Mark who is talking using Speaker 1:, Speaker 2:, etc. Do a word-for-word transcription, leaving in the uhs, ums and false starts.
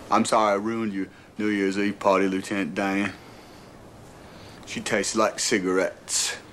Speaker 1: I'm sorry I ruined your New Year's Eve party, Lieutenant Dan. She tastes like cigarettes.